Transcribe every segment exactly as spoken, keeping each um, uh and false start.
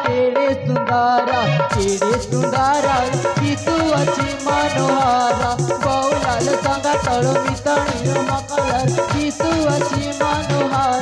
केड़े सुंदर केड़े सुंदर दिसु अछि मनोहर बहुलाल संगा तळ मितणी मकलर दिसु अछि मनोहर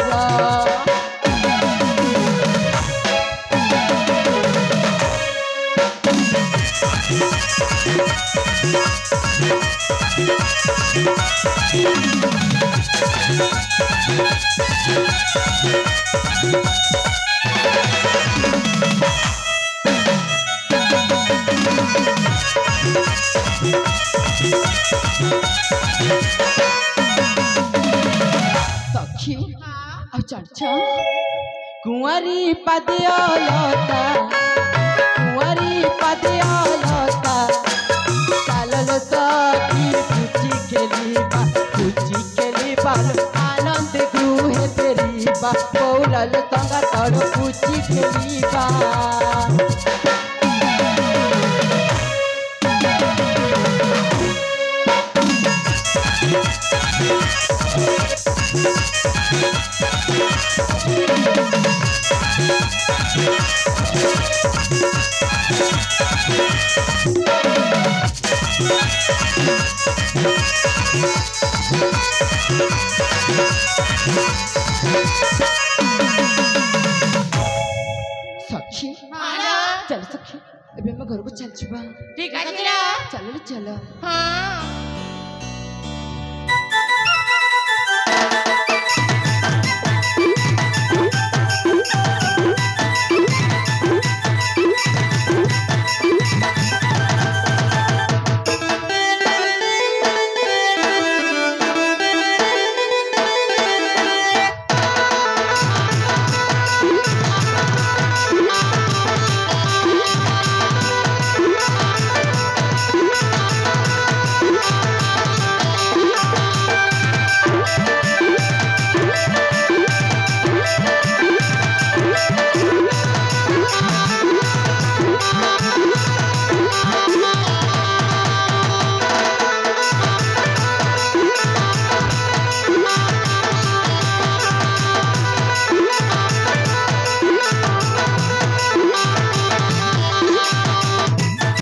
सखी चर्चा कुंवारी पदयालता कुंवारी पदयालता चलल सखी पूछी खेलीबा पूछी खेलीबा आनंद गृहे तेरीबा बहुलाल संगा तड़ पूछी खेलीबा सखी चल सखी एबे मैं घर को चल छुबा ठीक है चल चल हाँ